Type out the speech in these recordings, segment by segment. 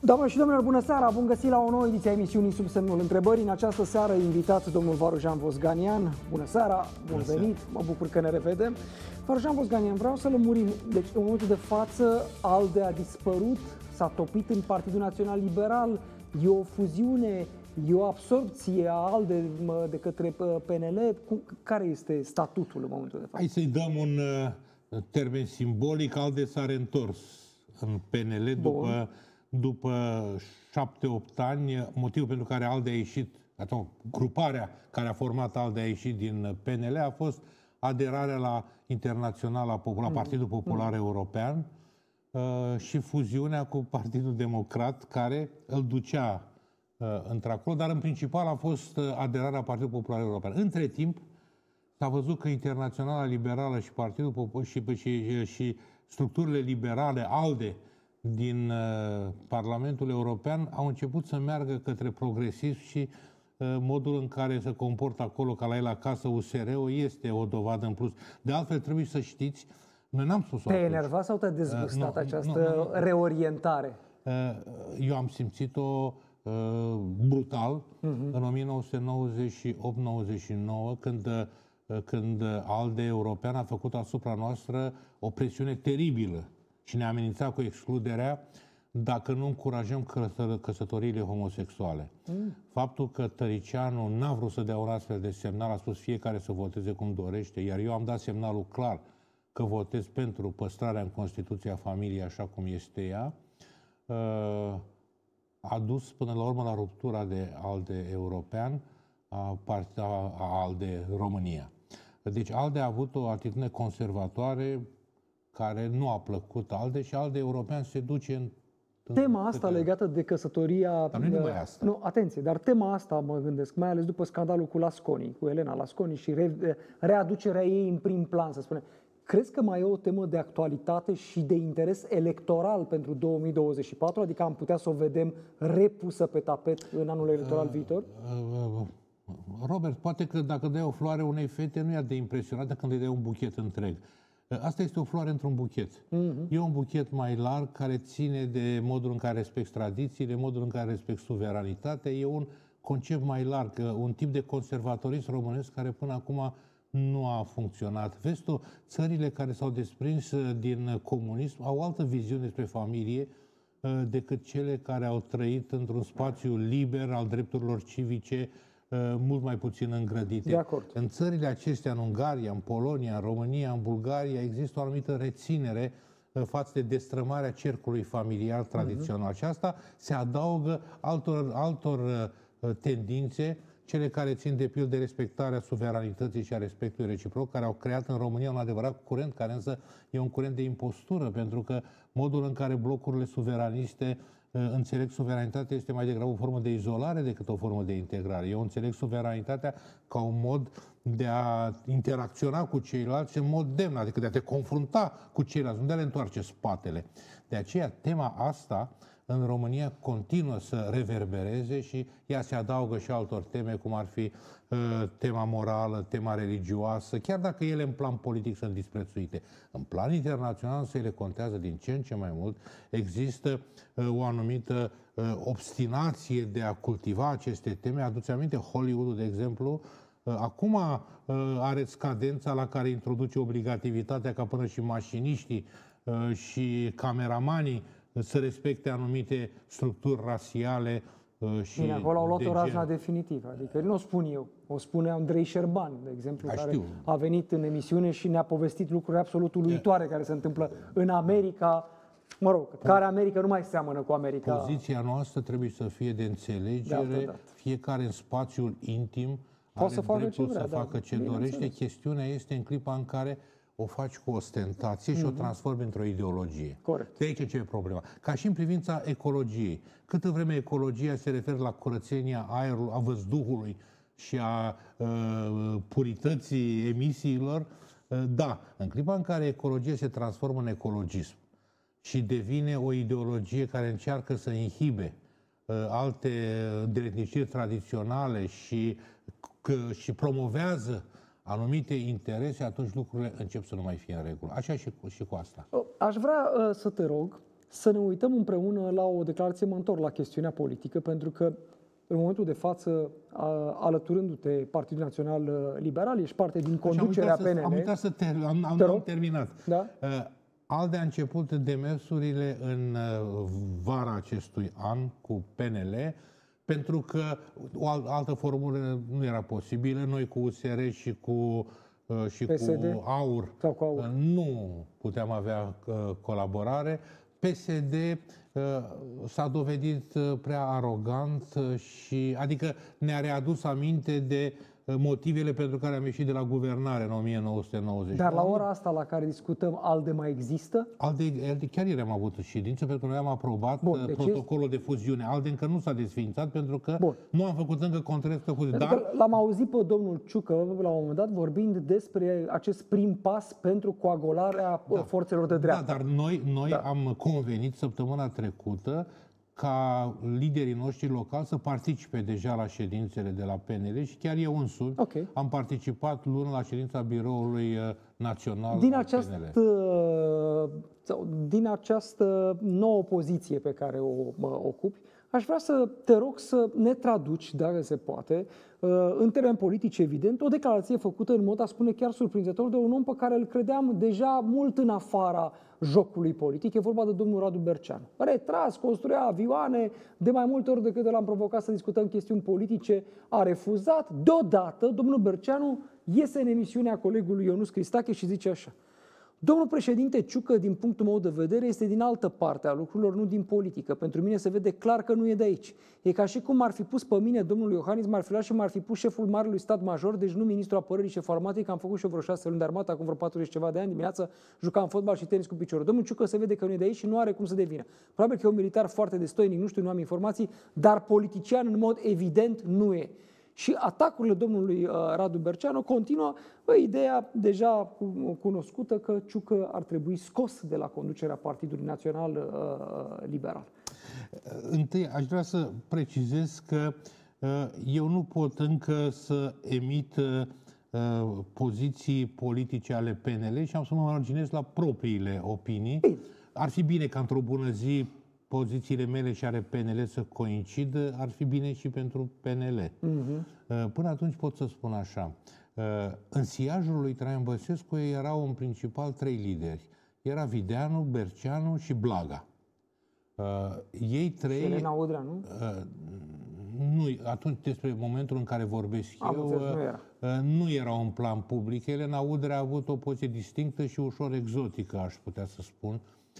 Doamnelor și domnilor, bună seara! Bun găsit la o nouă ediție a emisiunii Sub semnul întrebării. În această seară invitați domnul Varujan Vosganian. Bună seara, bun venit, mă bucur că ne revedem. Varujan Vosganian, vreau să lămurim. Deci, în momentul de față, ALDE a dispărut, s-a topit în Partidul Național Liberal. E o fuziune, e o absorbție a ALDE de către PNL. Care este statutul în momentul de față? Hai să-i dăm un termen simbolic. ALDE s-a reîntors în PNL după 7-8 ani, motivul pentru care ALDE a ieșit, gruparea care a format ALDE a ieșit din PNL a fost aderarea la Internaționala Populară, Partidul Popular European și fuziunea cu Partidul Democrat, care îl ducea într-acolo, dar în principal a fost aderarea Partidului Popular European. Între timp, s-a văzut că Internaționala Liberală și Partidul Popular și structurile liberale, ALDE, din Parlamentul European au început să meargă către progresism și modul în care se comportă acolo, ca la el acasă, USR-ul, este o dovadă în plus. De altfel, trebuie să știți, noi n-am spus-o Te-ai enervat sau te-a dezgustat această reorientare? Eu am simțit-o brutal în 1998-99, când ALDE European a făcut asupra noastră o presiune teribilă și ne-a amenințat cu excluderea dacă nu încurajăm căsătoriile homosexuale. Faptul că Tăricianu n-a vrut să dea un astfel de semnal, a spus fiecare să voteze cum dorește, iar eu am dat semnalul clar că votez pentru păstrarea în Constituția familiei așa cum este ea, a dus până la urmă la ruptura de ALDE European, a ALDE România. Deci ALDE a avut o atitudine conservatoare care nu a plăcut ALDE și ALDE European se duce în tema asta legată de căsătoria... Dar nu numai asta. Nu, atenție, dar tema asta mă gândesc, mai ales după scandalul cu Lasconi, cu Elena Lasconi și readucerea ei în prim plan, să spunem. Crezi că mai e o temă de actualitate și de interes electoral pentru 2024? Adică am putea să o vedem repusă pe tapet în anul electoral viitor? Robert, poate că dacă dai o floare unei fete, nu e atât de impresionată când îi dai un buchet întreg. Asta este o floare într-un buchet. E un buchet mai larg care ține de modul în care respecti tradițiile, modul în care respecti suveranitatea. E un concept mai larg, un tip de conservatorism românesc care până acum nu a funcționat. Vezi tu, țările care s-au desprins din comunism au altă viziune despre familie decât cele care au trăit într-un spațiu liber al drepturilor civice, mult mai puțin îngrădite. De acord. În țările acestea, în Ungaria, în Polonia, în România, în Bulgaria, există o anumită reținere față de destrămarea cercului familial tradițional. Și asta se adaugă altor tendințe, cele care țin de pildă de respectarea suveranității și a respectului reciproc, care au creat în România un adevărat curent, care însă e un curent de impostură, pentru că modul în care blocurile suveraniste înțeleg suveranitatea este mai degrabă o formă de izolare decât o formă de integrare. Eu înțeleg suveranitatea ca un mod de a interacționa cu ceilalți în mod demn, adică de a te confrunta cu ceilalți, nu de a le întoarce spatele. De aceea, tema asta în România continuă să reverbereze și ea se adaugă și altor teme, cum ar fi tema morală, tema religioasă, chiar dacă ele în plan politic sunt disprețuite. În plan internațional ele contează din ce în ce mai mult. Există o anumită obstinație de a cultiva aceste teme. Aduți aminte, Hollywood, de exemplu, acum are scadența la care introduce obligativitatea ca până și mașiniștii și cameramanii să respecte anumite structuri rasiale și bine, acolo au luat o razna gen. definitivă. Adică nu o spun eu, o spune Andrei Șerban, de exemplu, care știu. a venit în emisiune și ne-a povestit lucruri absolut uluitoare care se întâmplă în America. Mă rog, care America nu mai seamănă cu America. Poziția noastră trebuie să fie de înțelegere, fiecare în spațiul intim are dreptul să facă ce dorește. Chestiunea este în clipa în care o faci cu ostentație și o transformi într-o ideologie. Corect. De aici ce e problema. Ca și în privința ecologiei. Câtă vreme ecologia se referă la curățenia aerului, a văzduhului și a purității emisiilor, da, în clipa în care ecologia se transformă în ecologism și devine o ideologie care încearcă să inhibe alte îndeletniciri tradiționale și promovează anumite interese, atunci lucrurile încep să nu mai fie în regulă. Așa și cu asta. Aș vrea să te rog să ne uităm împreună la o declarație, mă întorc la chestiunea politică, pentru că în momentul de față, alăturându-te Partidul Național Liberal, ești parte din conducerea PNL. Am uitat să am terminat. Da? ALDE a început demersurile în vara acestui an cu PNL, pentru că o altă formulă nu era posibilă. Noi cu USR și cu AUR, nu puteam avea colaborare. PSD s-a dovedit prea arogant și adică ne-a readus aminte de motivele pentru care am ieșit de la guvernare în 1990. Dar la ora asta la care discutăm, ALDE mai există? ALDE chiar ieri am avut ședință pentru că noi am aprobat protocolul de fuziune. ALDE încă nu s-a desființat pentru că nu am făcut încă contract de fuziune. Dar l-am auzit pe domnul Ciucă la un moment dat vorbind despre acest prim pas pentru coagularea forțelor de dreapta. Da, dar noi am convenit săptămâna trecută ca liderii noștri locali să participe deja la ședințele de la PNL și chiar eu însumi am participat luni la ședința biroului național al PNL. Din această nouă poziție pe care o ocupi, aș vrea să te rog să ne traduci, dacă se poate, în termeni politici, evident, o declarație făcută în mod, a spune chiar surprinzător, de un om pe care îl credeam deja mult în afara jocului politic. E vorba de domnul Radu Berceanu. Retras, construia avioane, de mai multe ori decât l-am provocat să discutăm chestiuni politice, a refuzat. Deodată, domnul Berceanu iese în emisiunea colegului Ionuț Cristache și zice așa: domnul președinte Ciucă, din punctul meu de vedere, este din altă parte a lucrurilor, nu din politică. Pentru mine se vede clar că nu e de aici. E ca și cum m-ar fi pus pe mine domnul Iohannis, m-ar fi luat și m-ar fi pus șeful Marelui Stat Major, deci nu ministrul apărării, șeful armatei, că am făcut și eu vreo 6 luni de armată, acum vreo 40 ceva de ani, dimineața jucam fotbal și tenis cu piciorul. Domnul Ciucă se vede că nu e de aici și nu are cum să devină. Probabil că e un militar foarte destoinic, nu știu, nu am informații, dar politician în mod evident nu e. Și atacurile domnului Radu Berceanu continuă ideea deja cunoscută că Ciucă ar trebui scos de la conducerea Partidului Național Liberal. Întâi aș vrea să precizez că eu nu pot încă să emit poziții politice ale PNL și am să mă marginez la propriile opinii. Ar fi bine ca într-o bună zi pozițiile mele și ale PNL să coincidă, ar fi bine și pentru PNL. Până atunci pot să spun așa. În siajul lui Traian Băsescu erau în principal 3 lideri. Era Videanu, Berceanu și Blaga. Ei 3... Și Elena Udrea, nu? Nu, atunci despre momentul în care vorbesc nu era un plan public. Elena Udrea a avut o poziție distinctă și ușor exotică, aș putea să spun.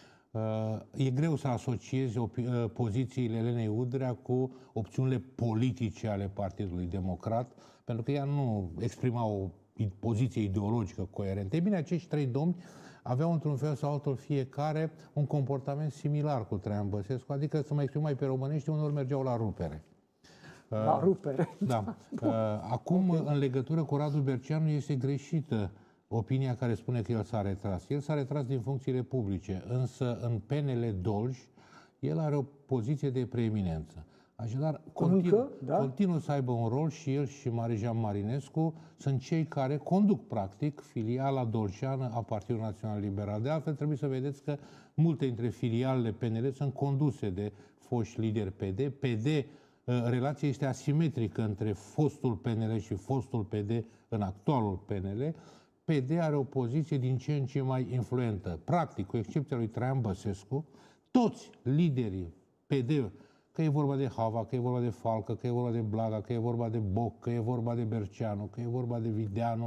E greu să asociezi pozițiile Elenei Udrea cu opțiunile politice ale Partidului Democrat, pentru că ea nu exprima o poziție ideologică coerentă. Ei bine, acești 3 domni aveau într-un fel sau altul fiecare un comportament similar cu Traian Băsescu, adică, să mă exprim mai pe românește, uneori mergeau la rupere. La rupere? Da. Acum, în legătură cu Radu Berceanu, este greșită opinia care spune că el s-a retras. El s-a retras din funcțiile publice, însă în PNL Dolj el are o poziție de preeminență. Așadar, continuă să aibă un rol și el și Marijan Marinescu sunt cei care conduc, practic, filiala doljeană a Partidului Național Liberal. De altfel, trebuie să vedeți că multe dintre filialele PNL sunt conduse de foști lideri PD. Relația este asimetrică între fostul PNL și fostul PD în actualul PNL. PD are o poziție din ce în ce mai influentă. Practic, cu excepția lui Traian Băsescu, toți liderii PD, că e vorba de Hava, că e vorba de Falcă, că e vorba de Blaga, că e vorba de Boc, că e vorba de Berceanu, că e vorba de Videanu,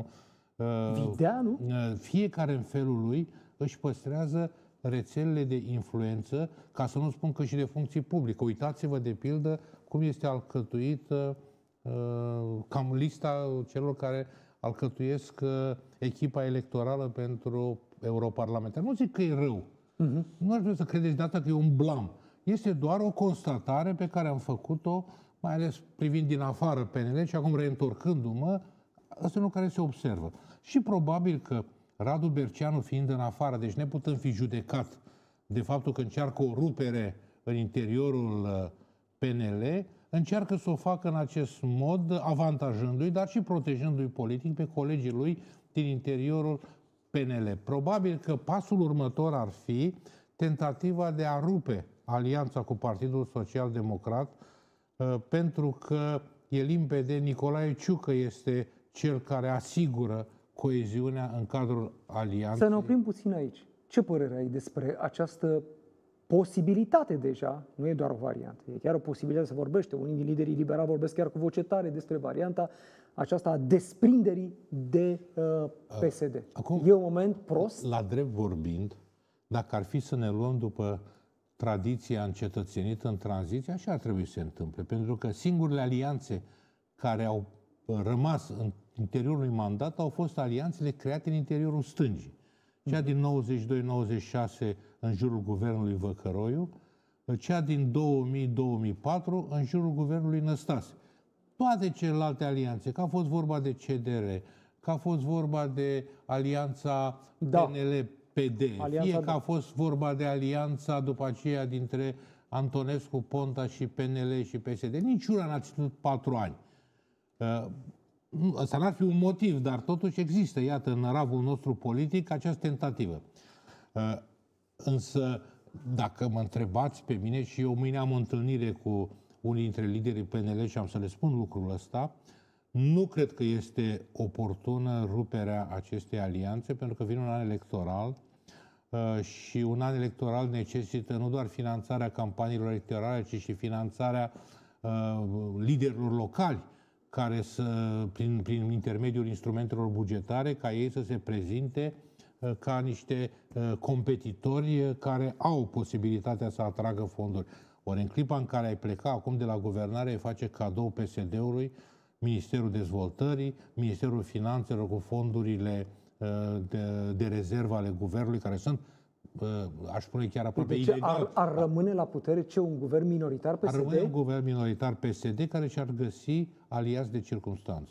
fiecare în felul lui își păstrează rețelele de influență, ca să nu spun că și de funcții publice. Uitați-vă, de pildă, cum este alcătuită cam lista celor care alcătuiesc echipa electorală pentru europarlamentar. Nu zic că e rău. Nu aș vrea să credeți de data că e un blam. Este doar o constatare pe care am făcut-o, mai ales privind din afară PNL și acum reîntorcându-mă, ăsta e un care se observă. Și probabil că Radu Berceanu fiind în afară, deci neputând fi judecat de faptul că încearcă o rupere în interiorul PNL, încearcă să o facă în acest mod, avantajându-i, dar și protejându-i politic pe colegii lui din interiorul PNL. Probabil că pasul următor ar fi tentativa de a rupe alianța cu Partidul Social Democrat, pentru că e limpede, Nicolae Ciucă este cel care asigură coeziunea în cadrul alianței. Să ne oprim puțin aici. Ce părere ai despre această posibilitate deja, nu e doar o variantă, e chiar o posibilitate, să vorbește, unii din liderii liberali vorbesc chiar cu voce tare despre varianta aceasta a desprinderii de PSD. Acum, e un moment prost? La drept vorbind, dacă ar fi să ne luăm după tradiția încetățenită în tranziție, așa ar trebui să se întâmple. Pentru că singurele alianțe care au rămas în interiorul unui mandat au fost alianțele create în interiorul stângii. Cea din 92-96 în jurul guvernului Văcăroiu, cea din 2000-2004 în jurul guvernului Năstase. Toate celelalte alianțe, că a fost vorba de CDR, că a fost vorba de alianța PNL-PD, fie că a fost vorba de alianța după aceea dintre Antonescu, Ponta și PNL și PSD. Niciuna n-a ținut 4 ani. Ăsta n-ar fi un motiv, dar totuși există, iată, în năravul nostru politic, această tentativă. Însă, dacă mă întrebați pe mine, și eu mâine am o întâlnire cu unii dintre liderii PNL și am să le spun lucrul ăsta, nu cred că este oportună ruperea acestei alianțe, pentru că vine un an electoral și un an electoral necesită nu doar finanțarea campaniilor electorale, ci și finanțarea liderilor locali, care prin intermediul instrumentelor bugetare, ca ei să se prezinte ca niște competitori care au posibilitatea să atragă fonduri. Ori în clipa în care ai pleca acum de la guvernare, îi face cadou PSD-ului, Ministerul Dezvoltării, Ministerul Finanțelor cu fondurile de rezervă ale guvernului, care sunt, aș spune chiar aproape ilegal. Ar rămâne la putere un guvern minoritar PSD? Ar rămâne un guvern minoritar PSD care și-ar găsi aliați de circumstanță.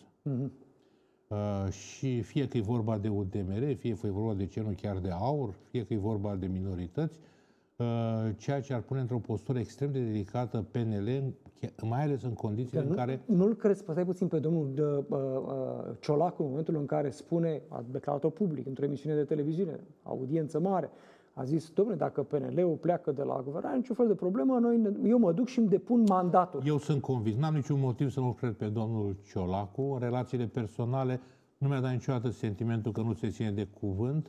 Și fie că e vorba de UDMR, fie că e vorba de Cenul chiar de Aur, fie că e vorba de minorități, ceea ce ar pune într-o postură extrem de delicată PNL, mai ales în condițiile în care... Nu-l crezi, stai puțin pe domnul Ciolacu, în momentul în care spune, a declarat-o public, într-o emisiune de televiziune, audiență mare, a zis, domnule, dacă PNL-ul pleacă de la guvernare, niciun fel de problemă, eu mă duc și îmi depun mandatul. Eu sunt convins, n-am niciun motiv să nu-l cred pe domnul Ciolacu. În relațiile personale nu mi-a dat niciodată sentimentul că nu se ține de cuvânt,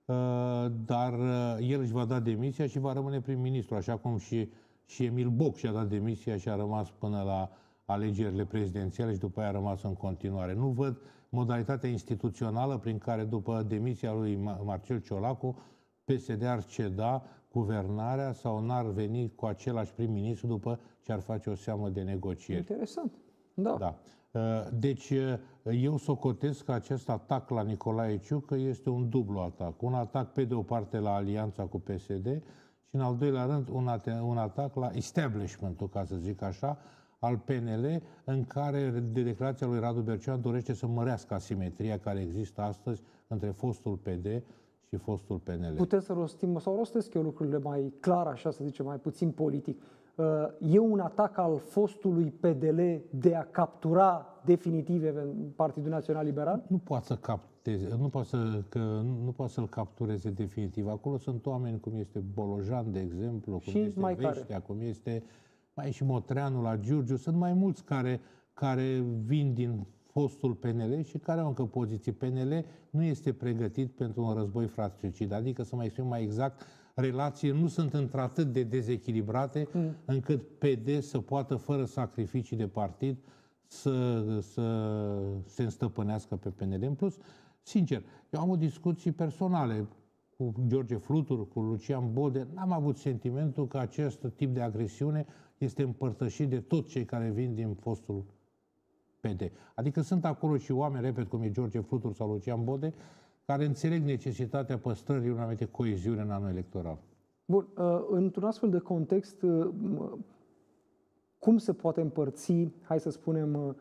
dar el își va da demisia și va rămâne prim-ministru, așa cum și Emil Boc și-a dat demisia și a rămas până la alegerile prezidențiale și după aia a rămas în continuare. Nu văd modalitatea instituțională prin care, după demisia lui Marcel Ciolacu, PSD ar ceda guvernarea sau n-ar veni cu același prim-ministru după ce ar face o seamă de negocieri. Interesant. Da. Deci, eu socotesc că acest atac la Nicolae Ciucă este un dublu atac. Un atac, pe de o parte, la alianța cu PSD și, în al doilea rând, un atac la establishment-ul, ca să zic așa, al PNL, în care, de declarația lui Radu Bercean, dorește să mărească asimetria care există astăzi între fostul PD și fostul PNL. Putem să rostim, sau rostesc eu lucrurile mai clar, așa să zicem, mai puțin politic. E un atac al fostului PDL de a captura definitiv Partidul Național Liberal? Nu poate să capteze, nu poate să-l captureze definitiv. Acolo sunt oameni cum este Bolojan, de exemplu, cum și este Veștea, cum este mai și Motreanu la Giurgiu. Sunt mai mulți care vin din fostul PNL și care au încă poziții. PNL nu este pregătit pentru un război fratricid. Adică, să mai exprim mai exact, relațiile nu sunt într-atât de dezechilibrate încât PD să poată, fără sacrificii de partid, să se înstăpânească pe PNL. În plus, sincer, eu am o discuții personale cu George Flutur, cu Lucian Bode. N-am avut sentimentul că acest tip de agresiune este împărtășit de toți cei care vin din fostul PD. Adică sunt acolo și oameni, repet, cum e George Flutur sau Lucian Bode, care înțeleg necesitatea păstrării unei anumite coeziune în anul electoral. Bun, într-un astfel de context, cum se poate împărți, hai să spunem,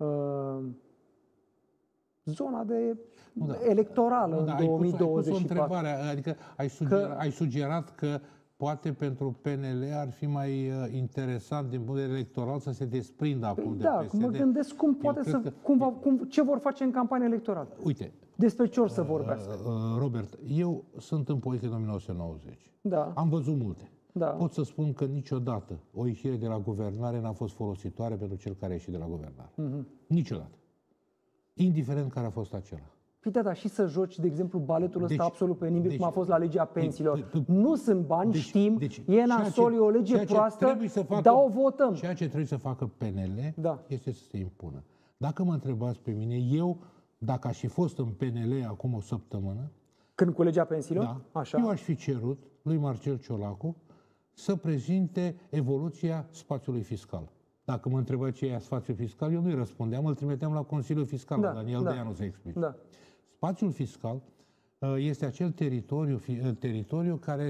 zona electorală în 2024? Ai pus o întrebare, adică ai sugerat că poate pentru PNL ar fi mai interesant din punct de vedere electoral să se desprindă acum de PSD. Da, mă gândesc cum poate ce vor face în campanie electorală. Uite, Despre ce or să vorbească? Robert, eu sunt în politică în 1990. Da. Am văzut multe. Da. Pot să spun că niciodată o ieșire de la guvernare n-a fost folositoare pentru cel care a ieșit de la guvernare. Niciodată. Indiferent care a fost acela. Păi da, și să joci, de exemplu, baletul ăsta absolut pe nimic, cum a fost la legea pensiilor. Deci, nu sunt bani, știm, e nasol, e o lege proastă, dar o votăm. Ceea ce trebuie să facă PNL este să se impună. Dacă mă întrebați pe mine, eu, dacă aș fi fost în PNL acum o săptămână, când cu legea pensiilor? Da, eu aș fi cerut lui Marcel Ciolacu să prezinte evoluția spațiului fiscal. Dacă mă întreba ce e spațiul fiscal, eu nu-i răspundeam, îl trimiteam la Consiliul Fiscal, Daniel Deanu să explice. Da. Spațiul fiscal este acel teritoriu care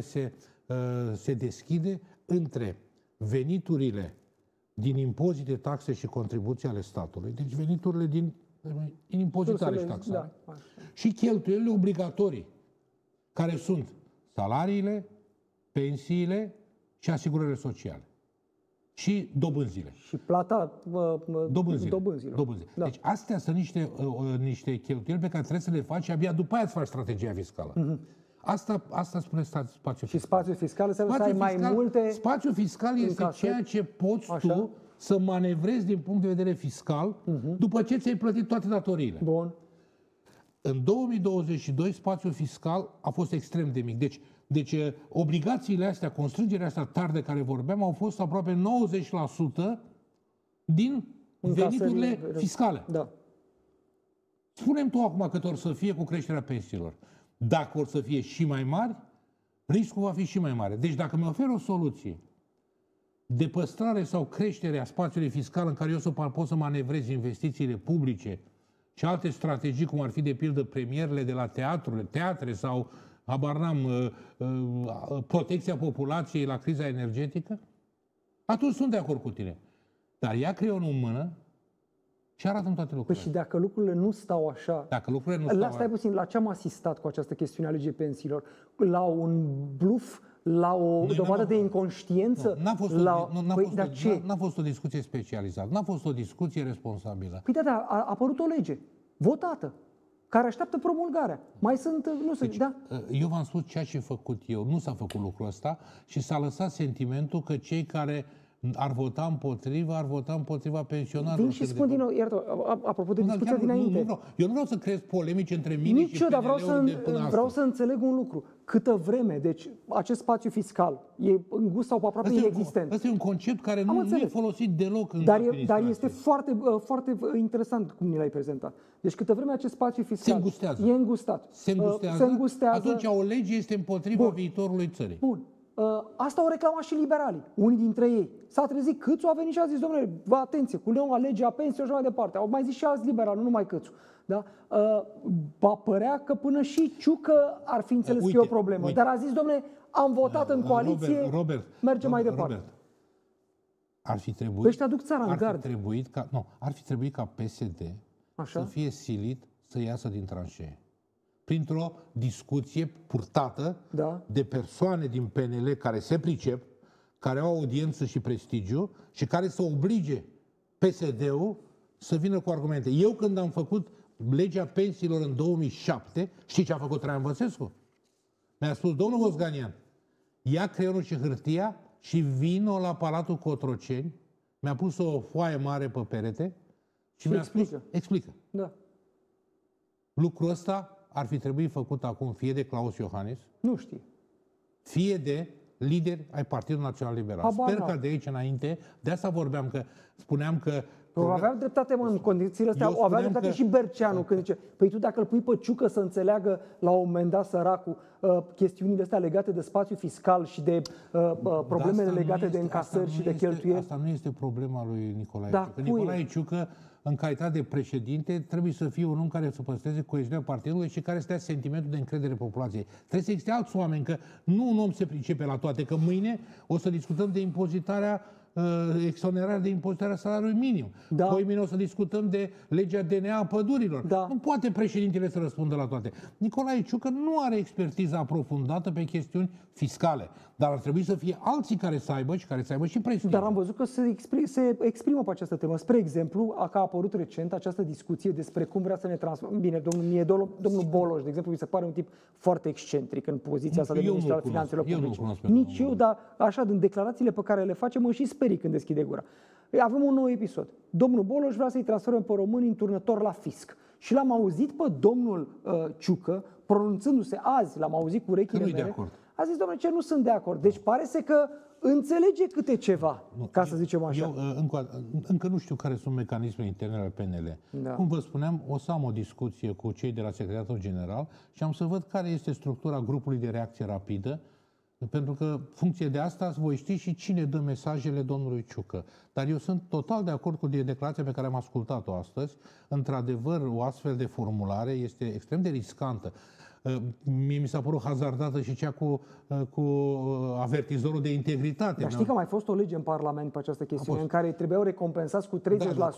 se deschide între veniturile din impozite, taxe și contribuții ale statului, deci veniturile din impozitare și taxare, și cheltuielile obligatorii, care sunt salariile, pensiile și asigurările sociale. Și dobânzile. Și plata dobânzilor. Da. Deci astea sunt niște cheltuieli pe care trebuie să le faci și abia după aia îți faci strategia fiscală. Asta spune spațiul fiscal. Și spațiul fiscal înseamnă să ai mai multe... Spațiul fiscal este ceea ce poți tu să manevrezi din punct de vedere fiscal după ce ți-ai plătit toate datoriile. Bun. În 2022 spațiul fiscal a fost extrem de mic. Deci obligațiile astea, constrângerile astea tari de care vorbeam, au fost aproape 90% din veniturile fiscale. Da. Spune-mi tu acum cât or să fie cu creșterea pensiilor. Dacă or să fie și mai mari, riscul va fi și mai mare. Deci dacă mi oferă o soluție de păstrare sau creștere a spațiului fiscal în care eu pot să manevrez investițiile publice și alte strategii, cum ar fi de pildă premierele de la teatre sau habar n-am, protecția populației la criza energetică, atunci sunt de acord cu tine. Dar ia creionul în mână și arată toate lucrurile. Păi și dacă lucrurile nu stau așa... Dacă lucrurile nu stau stai puțin, la ce am asistat cu această chestiune a legii pensiilor? La un bluff? La o dovadă de inconștiență? N-a fost o discuție specializată, n-a fost o discuție responsabilă. Păi da, a apărut o lege votată, care așteaptă promulgarea. Mai sunt, Eu v-am spus ceea ce făcut eu. Nu s-a făcut lucrul ăsta și s-a lăsat sentimentul că cei care ar vota împotriva pensionarilor. Vin și spun din nou, apropo de discuția dinainte. Eu nu vreau să creez polemici între mine și PNL-ul vreau să înțeleg un lucru. Câtă vreme, deci acest spațiu fiscal e îngust sau aproape inexistent. Ăsta e un concept care nu e folosit deloc în Dar este foarte, foarte interesant cum ni l-ai prezentat. Deci câtă vreme acest spațiu fiscal e îngustat. Se îngustează. Atunci o lege este împotriva viitorului țării. Bun. Asta au reclamat și liberalii, unii dintre ei. S-a trezit Câțu, a venit și a zis, domnule, vă atenție, cu noua lege a pensiilor și mai departe. Au mai zis și alți liberali, nu numai Câțu. Da? Va părea că până și Ciucă ar fi înțeles că e o problemă. Dar a zis, domnule, am votat în coaliție, mergem mai departe. Ar fi trebuit... Ăștia aduc țara în gard. Ar fi trebuit ca PSD să fie silit să iasă din tranșee. Printr-o discuție purtată de persoane din PNL care se pricep, care au audiență și prestigiu și care să oblige PSD-ul să vină cu argumente. Eu când am făcut legea pensiilor în 2007, știi ce a făcut Traian Băsescu? Mi-a spus, domnul Vosganian, ia creionul și hârtia și vino la Palatul Cotroceni, mi-a pus o foaie mare pe perete și mi-a spus, explică. Da. Lucrul ăsta ar fi trebuit făcut acum fie de Klaus Iohannis, nu știu, fie de lideri ai Partidului Național Liberal. Sper că de aici înainte, de asta vorbeam că, spuneam că... Aveau dreptate, în condițiile astea, o avea dreptate și Berceanu când zice, păi tu dacă îl pui pe Ciucă să înțeleagă la un moment dat săracul chestiunile astea legate de spațiu fiscal și de problemele legate de încasări și de cheltuieli. Asta nu este problema lui Nicolae Ciucă. Nicolae Ciucă, în calitate de președinte, trebuie să fie un om care să păstreze coeziunea partidului și care să dea sentimentul de încredere populației. Trebuie să existe alți oameni, că nu un om se pricepe la toate, că mâine o să discutăm de impozitarea exonerarea de impozitarea salariului minim. Da. Poi mine o să discutăm de legea DNA a pădurilor. Da. Nu poate președintele să răspundă la toate. Nicolae Ciucă nu are expertiză aprofundată pe chestiuni fiscale, dar ar trebui să fie alții care să aibă și care să aibă și presiune. Dar am văzut că se exprimă pe această temă. Spre exemplu, a apărut recent această discuție despre cum vrea să ne transformăm. Bine, domnul Boloș, de exemplu, mi se pare un tip foarte excentric în poziția asta de ministru al finanțelor publice. Nici eu, dar așa, din declarațiile pe care le face, mă și sperii când deschide gura. Avem un nou episod. Domnul Boloș vrea să-i transforme pe români în turnători la fisc. Și l-am auzit pe domnul Ciucă, pronunțându-se azi, l-am auzit cu urechile mele. A zis, domnule, ce nu sunt de acord. Deci pare că înțelege câte ceva, ca să zicem așa. Eu încă nu știu care sunt mecanismele interne ale PNL. Da. Cum vă spuneam, o să am o discuție cu cei de la Secretariatul General și am să văd care este structura grupului de reacție rapidă, pentru că, funcție de asta, voi ști și cine dă mesajele domnului Ciucă. Dar eu sunt total de acord cu declarația pe care am ascultat-o astăzi. Într-adevăr, o astfel de formulare este extrem de riscantă. Mie mi s-a părut hazardată și cea cu avertizorul de integritate. Dar știi că a mai fost o lege în Parlament pe această chestiune în care trebuiau recompensați cu 30%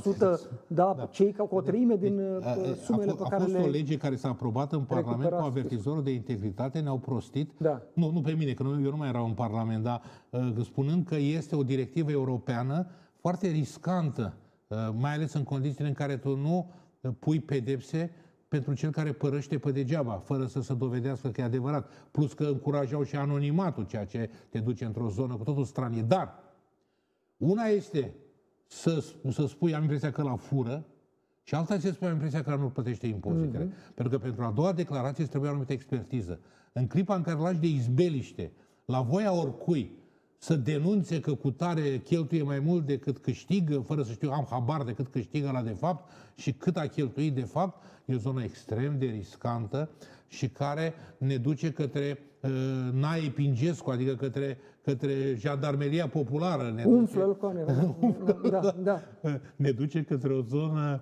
cei cu o treime din sumele pe care le... A fost o lege care s-a aprobat în Parlament cu avertizorul de integritate, ne-au prostit. Da. Nu pe mine, că eu nu mai erau în Parlament, dar spunând că este o directivă europeană foarte riscantă, mai ales în condițiile în care tu nu pui pedepse pentru cel care părăște pe degeaba, fără să se dovedească că e adevărat. Plus că încurajau și anonimatul, ceea ce te duce într-o zonă cu totul stranie. Dar una este să spui, am impresia că la fură, și alta este să spui, am impresia că nu plătește impozitele. Pentru că pentru a doua declarație îți trebuie o anumită expertiză. În clipa în care lași de izbeliște, la voia oricui, să denunțe că cu tare cheltuie mai mult decât câștigă, fără să știu, am habar de cât câștigă la de fapt și cât a cheltuit de fapt, e o zonă extrem de riscantă și care ne duce către Nae Pingescu, adică către jandarmeria populară. Ne duce către o zonă...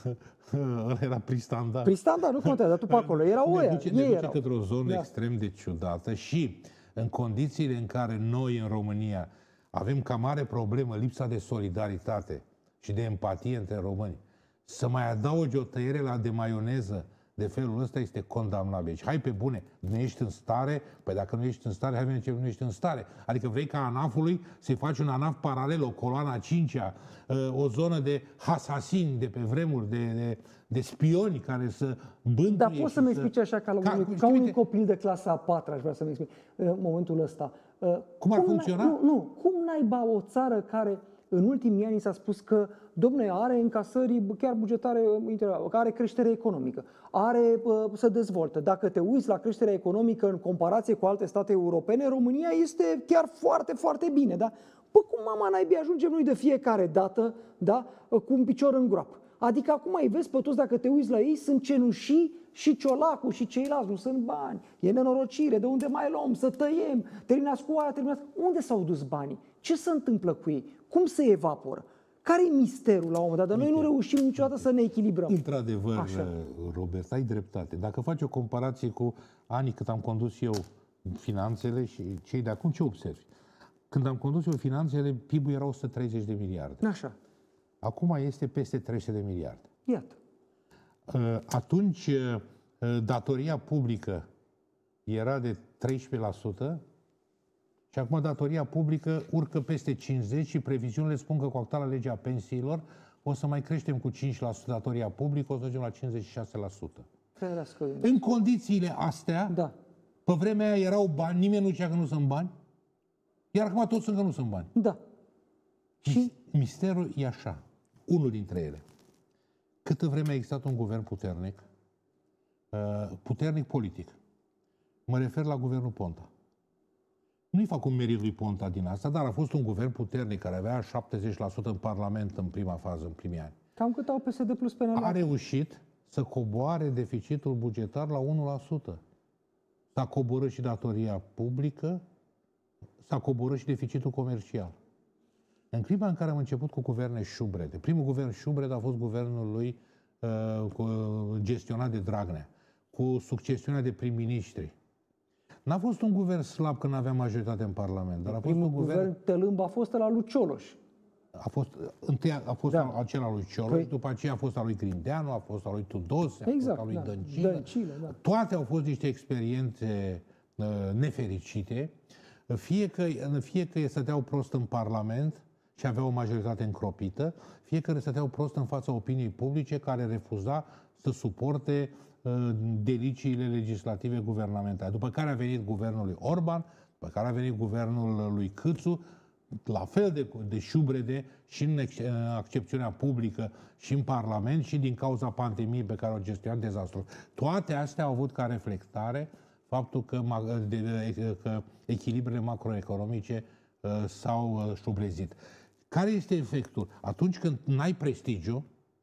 era Pristanda. Pristanda nu contează, dar tu pe acolo. Era oia. Ne duce către o zonă extrem de ciudată și în condițiile în care noi în România avem ca mare problemă lipsa de solidaritate și de empatie între români, să mai adaugi o tăiere la de maioneză de felul ăsta este condamnabil. Și hai pe bune, nu ești în stare, păi dacă nu ești în stare, hai bine ce nu ești în stare. Adică vrei ca ANAF-ului să-i faci un ANAF paralel, o coloană a 5-a, o zonă de hasasini de pe vremuri, de spioni care să bântuie. Dar poți să-mi explici așa ca un copil de clasa a 4-a, aș vrea să-mi explic în momentul ăsta. Cum ar funcționa? Cum naiba o țară care în ultimii ani s-a spus că, domne, are încasări chiar bugetare, are creștere economică, se dezvoltă. Dacă te uiți la creșterea economică în comparație cu alte state europene, România este chiar foarte, foarte bine. Da? Păi cum mama naibii ajungem noi de fiecare dată, da? Cu un picior în groapă? Adică acum îi vezi pe toți, dacă te uiți la ei, sunt cenușii și Ciolacul și ceilalți, nu sunt bani. E nenorocire, de unde mai luăm, să tăiem, terminați cu aia, terminați. Unde s-au dus banii? Ce se întâmplă cu ei? Cum se evaporă? Care e misterul la un moment dat? Dar noi nu reușim niciodată să ne echilibrăm. Într-adevăr, Robert, ai dreptate. Dacă faci o comparație cu anii cât am condus eu finanțele și cei de acum, ce observi? Când am condus eu finanțele, PIB-ul era 130 de miliarde. Așa. Acum este peste 300 de miliarde. Iată. Atunci, datoria publică era de 13%, și acum datoria publică urcă peste 50% și previziunile spun că cu actuala legea pensiilor o să mai creștem cu 5% datoria publică, o să ajungem la 56%. În condițiile astea, pe vremea aia erau bani, nimeni nu zicea că nu sunt bani, iar acum toți sunt că nu sunt bani. Da. Și misterul e așa, unul dintre ele. Câtă vreme a existat un guvern puternic, puternic politic, mă refer la guvernul Ponta. Nu-i fac un merit lui Ponta din asta, dar a fost un guvern puternic care avea 70% în Parlament în prima fază, în primii ani. Cam cât au PSD plus PNL? A reușit să coboare deficitul bugetar la 1%. S-a coborât și datoria publică, s-a coborât și deficitul comercial. În clipa în care am început cu guverne șubrede, primul guvern șubred a fost guvernul lui gestionat de Dragnea, cu succesiunea de prim-ministri. N-a fost un guvern slab când avea majoritate în Parlament, dar a fost Primul un guvern Tălâmb a fost la lui Cioloș. Întâi a fost acela lui Cioloș, după aceea a fost al lui Grindeanu, a fost al lui Tudose, a fost al lui Dăncilă. Toate au fost niște experiențe nefericite, fie că stăteau prost în Parlament și aveau o majoritate încropită, fie că stăteau prost în fața opiniei publice care refuza să suporte deliciile legislative guvernamentale. După care a venit guvernul lui Orban, după care a venit guvernul lui Câțu, la fel de șubrede și în accepțiunea publică și în Parlament și din cauza pandemiei pe care o gestionat dezastru. Toate astea au avut ca reflectare faptul că echilibrele macroeconomice s-au șubrezit. Care este efectul? Atunci când n-ai prestigiu,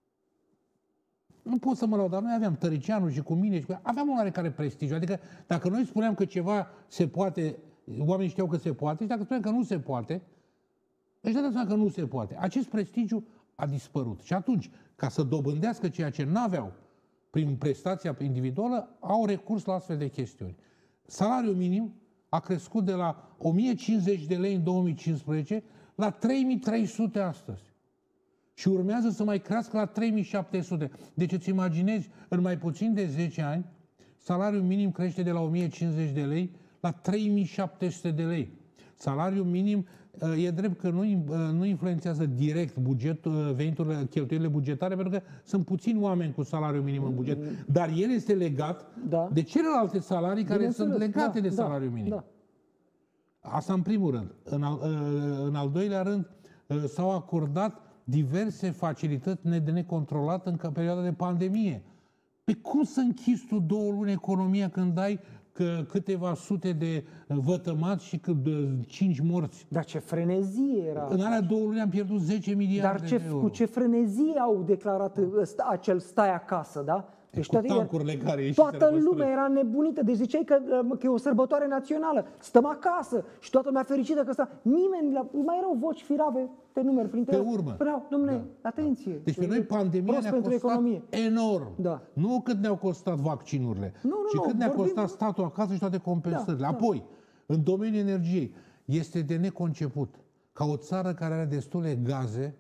nu pot să mă laud, dar noi aveam Tăricianu și cu mine, aveam un oarecare prestigiu. Adică dacă noi spuneam că ceva se poate, oamenii știau că se poate, și dacă spuneam că nu se poate, își dă seama că nu se poate. Acest prestigiu a dispărut. Și atunci, ca să dobândească ceea ce n-aveau prin prestația individuală, au recurs la astfel de chestiuni. Salariul minim a crescut de la 1050 de lei în 2015 la 3300 astăzi. Și urmează să mai crească la 3700. Deci îți imaginezi, în mai puțin de 10 ani, salariul minim crește de la 1050 de lei la 3700 de lei. Salariul minim, e drept că nu influențează direct veniturile, cheltuielile bugetare, pentru că sunt puțini oameni cu salariul minim în buget, dar el este legat de celelalte salarii care sunt legate de salariul minim. Asta în primul rând. În al doilea rând, s-au acordat diverse facilități de necontrolat în perioada de pandemie. Pe cum să închizi tu 2 luni economia când ai câteva sute de vătămați și 5 morți? Dar ce frenezie era! În alea 2 luni am pierdut 10 miliarde de euro. Cu ce frenezie au declarat acel stai acasă, da? Deci cu tancurile care toată lumea era nebunită. Deci ziceai că e o sărbătoare națională. Stăm acasă și toată lumea fericită că nimeni, mai erau voci firave pe numeri printre pe urmă. Dom'le, atenție. Deci pe noi pandemia ne-a costat enorm. Nu cât ne-au costat vaccinurile, ci cât ne-a costat statul acasă și toate compensările. Apoi, în domeniul energiei, este de neconceput ca o țară care are destule gaze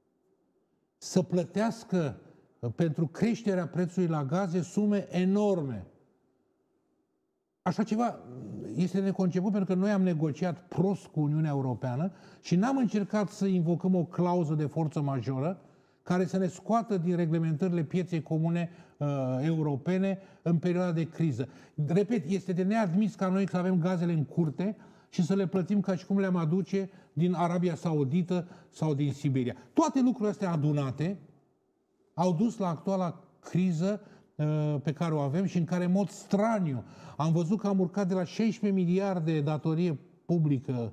să plătească pentru creșterea prețului la gaze sume enorme. Așa ceva este neconceput pentru că noi am negociat prost cu Uniunea Europeană și n-am încercat să invocăm o clauză de forță majoră care să ne scoată din reglementările pieței comune europene în perioada de criză. Repet, este de neadmis ca noi să avem gazele în curte și să le plătim ca și cum le-am aduce din Arabia Saudită sau din Siberia. Toate lucrurile astea adunate au dus la actuala criză pe care o avem și în care, în mod straniu, am văzut că am urcat de la 16 miliarde de datorie publică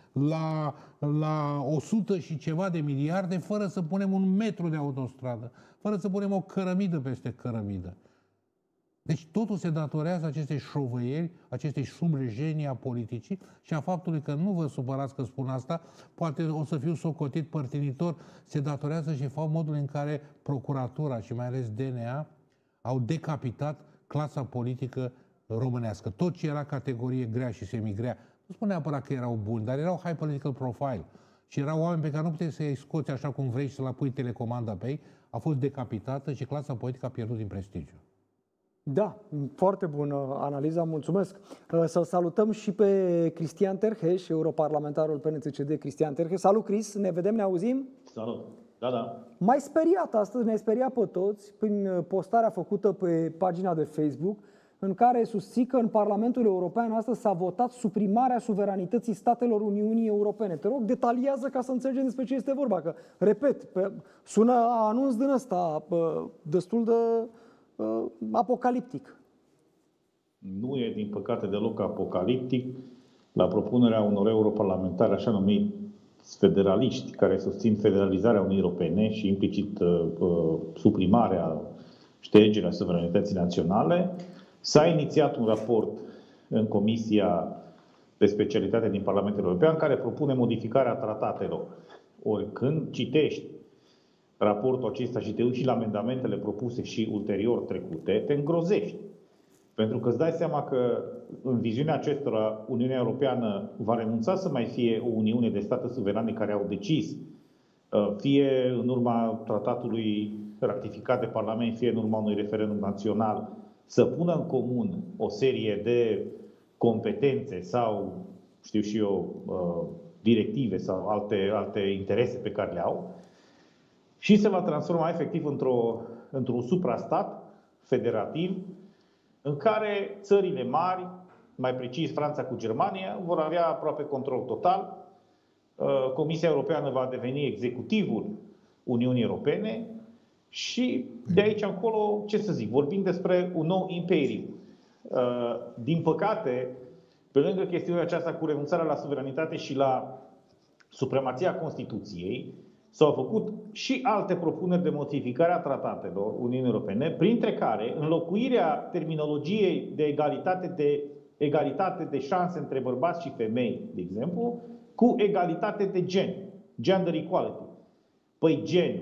la 100 și ceva de miliarde, fără să punem un metru de autostradă, fără să punem o cărămidă peste cărămidă. Deci totul se datorează acestei șovăieri, acestei șubrejenii a politicii și a faptului că, nu vă supărați că spun asta, poate o să fiu socotit părtinitor, se datorează și modul în care procuratura și mai ales DNA au decapitat clasa politică românească. Tot ce era categorie grea și semigrea, nu spun neapărat că erau buni, dar erau high political profile și erau oameni pe care nu puteai să-i scoți așa cum vrei și să-l pui telecomanda pe ei, a fost decapitată și clasa politică a pierdut din prestigiu. Da, foarte bună analiza, mulțumesc. Să salutăm și pe Cristian Terheș, europarlamentarul PNCCD, Cristian Terheș. Salut, Cris, ne vedem, ne auzim? Salut, da. M-ai speriat astăzi, ne-ai speriat pe toți prin postarea făcută pe pagina de Facebook, în care susții că în Parlamentul European astăzi s-a votat suprimarea suveranității statelor Uniunii Europene. Te rog, detaliază ca să înțelegem despre ce este vorba, că, repet, sună anunț din ăsta destul de apocaliptic. Nu e, din păcate, deloc apocaliptic. La propunerea unor europarlamentari, așa numiți federaliști, care susțin federalizarea Uniunii Europene și implicit suprimarea, ștergerea suveranității naționale, s-a inițiat un raport în Comisia de Specialitate din Parlamentul European care propune modificarea tratatelor. Ori când citești raportul acesta și te uiți și la amendamentele propuse și ulterior trecute, te îngrozești. Pentru că îți dai seama că în viziunea acestora Uniunea Europeană va renunța să mai fie o uniune de state suverane care au decis, fie în urma tratatului ratificat de Parlament, fie în urma unui referendum național, să pună în comun o serie de competențe sau, știu și eu, directive sau alte interese pe care le au, și se va transforma efectiv într-un suprastat federativ în care țările mari, mai precis Franța cu Germania, vor avea aproape control total. Comisia Europeană va deveni executivul Uniunii Europene și de aici încolo, ce să zic, vorbim despre un nou imperiu. Din păcate, pe lângă chestiunea aceasta cu renunțarea la suveranitate și la supremația Constituției, s-au făcut și alte propuneri de modificare a tratatelor Uniunii Europene, printre care înlocuirea terminologiei de egalitate de șanse între bărbați și femei, de exemplu, cu egalitate de gen, gender equality. Păi gen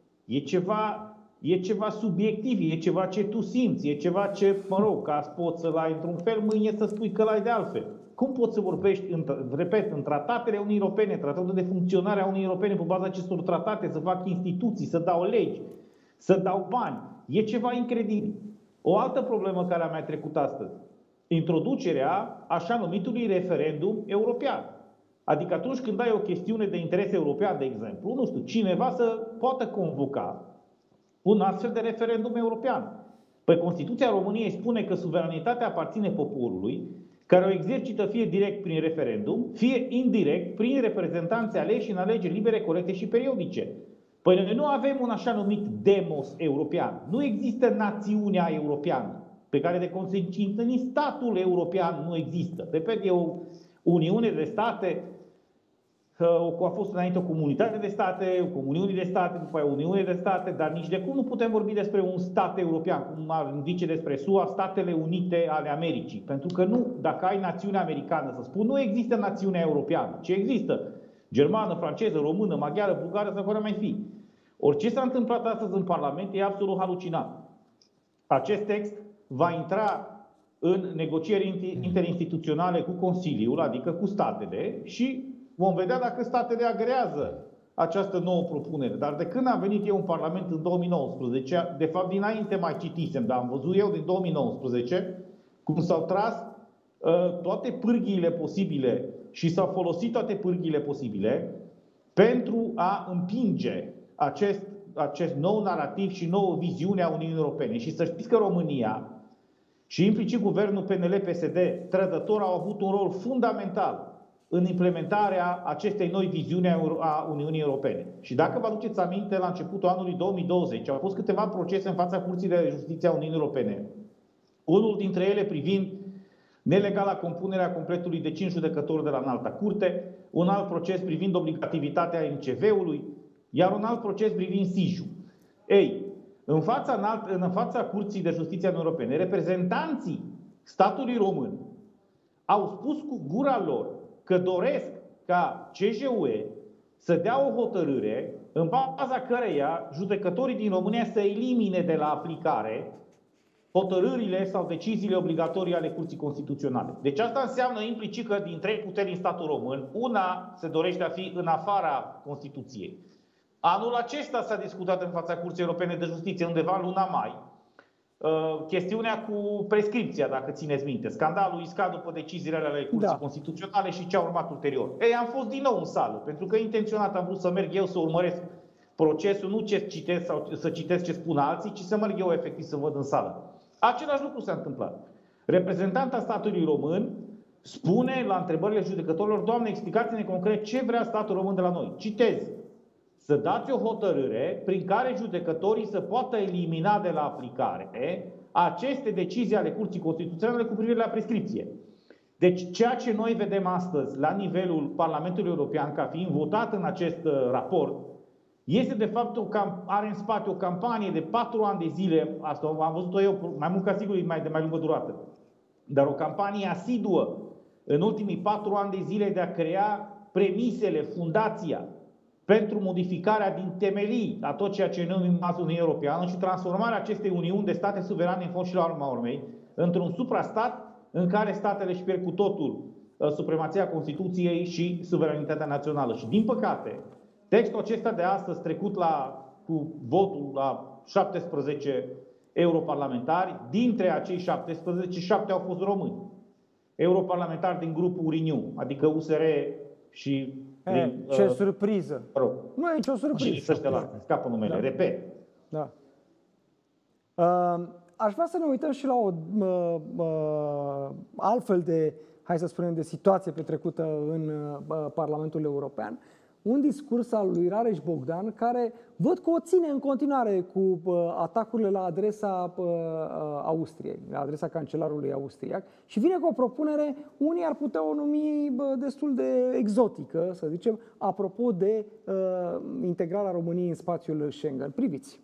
e ceva subiectiv, e ceva ce tu simți, e ceva ce, mă rog, ca poți să-l ai într-un fel, mâine să spui că l-ai de altfel. Cum poți să vorbești, repet, în tratatele Uniunii Europene, tratatul de funcționare a Uniunii Europene, pe baza acestor tratate, să fac instituții, să dau legi, să dau bani? E ceva incredibil. O altă problemă care a mai trecut astăzi, introducerea așa numitului referendum european. Adică atunci când ai o chestiune de interes european, de exemplu, nu știu, cineva să poată convoca un astfel de referendum european. Păi Constituția României spune că suveranitatea aparține poporului, care o exercită fie direct prin referendum, fie indirect prin reprezentanți aleși în alegeri libere, corecte și periodice. Păi noi nu avem un așa numit demos european. Nu există națiunea europeană, pe care de consecință nici statul european nu există. Repet, e o uniune de state, a fost înainte o comunitate de state, o comuniune de state, după aia o uniune de state, dar nici de cum nu putem vorbi despre un stat european, cum ar indice despre SUA, Statele Unite ale Americii. Pentru că nu, dacă ai națiunea americană, să spun, nu există națiunea europeană, ci există germană, franceză, română, maghiară, bulgară, sau care mai fi. Orice s-a întâmplat astăzi în Parlament e absolut halucinant. Acest text va intra în negocieri interinstituționale cu Consiliul, adică cu statele, și vom vedea dacă statele agrează această nouă propunere. Dar de când am venit eu în Parlament în 2019, de fapt dinainte mai citisem, dar am văzut eu din 2019 cum s-au tras toate pârghiile posibile și s-au folosit toate pârghiile posibile pentru a împinge acest nou narativ și nouă viziune a Uniunii Europene. Și să știți că România și implicit guvernul PNL-PSD trădător au avut un rol fundamental în implementarea acestei noi viziuni a Uniunii Europene. Și dacă vă aduceți aminte, la începutul anului 2020 au fost câteva procese în fața Curții de Justiție a Uniunii Europene. Unul dintre ele privind nelegala compunerea completului de 5 judecători de la Înalta Curte, un alt proces privind obligativitatea MCV-ului, iar un alt proces privind SIJ-ul. Ei, în fața Curții de Justiție a Uniunii Europene, reprezentanții statului român au spus cu gura lor că doresc ca CJUE să dea o hotărâre în baza căreia judecătorii din România să elimine de la aplicare hotărârile sau deciziile obligatorii ale Curții Constituționale. Deci asta înseamnă implicit că din 3 puteri în statul român, una se dorește a fi în afara Constituției. Anul acesta s-a discutat în fața Curții Europene de Justiție, undeva în luna mai, chestiunea cu prescripția, dacă țineți minte. Scandalul iscat după deciziile ale Curții Constituționale și ce a urmat ulterior. Ei, am fost din nou în sală, pentru că intenționat am vrut să merg eu să urmăresc procesul, nu ce citesc sau să citesc ce spun alții, ci să merg eu efectiv să văd în sală. Același lucru s-a întâmplat. Reprezentanta statului român spune la întrebările judecătorilor: Doamne, explicați-ne concret ce vrea statul român de la noi. Citez: să dați o hotărâre prin care judecătorii să poată elimina de la aplicare aceste decizii ale Curții Constituționale cu privire la prescripție. Deci ceea ce noi vedem astăzi la nivelul Parlamentului European ca fiind votat în acest raport este de fapt are în spate o campanie de 4 ani de zile, asta am văzut-o eu, mai mult ca sigur de mai lungă durată, dar o campanie asiduă în ultimii 4 ani de zile de a crea premisele, fundația pentru modificarea din temelii a tot ceea ce noi numim azi Uniunea Europeană și transformarea acestei uniuni de state suverane în fond și la urma urmei într-un suprastat în care statele își pierd cu totul supremația Constituției și suveranitatea națională. Și din păcate, textul acesta de astăzi trecut cu votul la 17 europarlamentari, dintre acei 17, 7 au fost români. Europarlamentari din grupul Renew, adică USR și... ce surpriză! Nu e nicio surpriză. Scapă numele, da. Repet. Da. Aș vrea să ne uităm și la o altfel de, hai să spunem, de situație petrecută în Parlamentul European. Un discurs al lui Rareș Bogdan, care văd că o ține în continuare cu atacurile la adresa Austriei, la adresa cancelarului austriac, și vine cu o propunere, unii ar putea o numi destul de exotică, să zicem, apropo de integrarea României în spațiul Schengen. Priviți!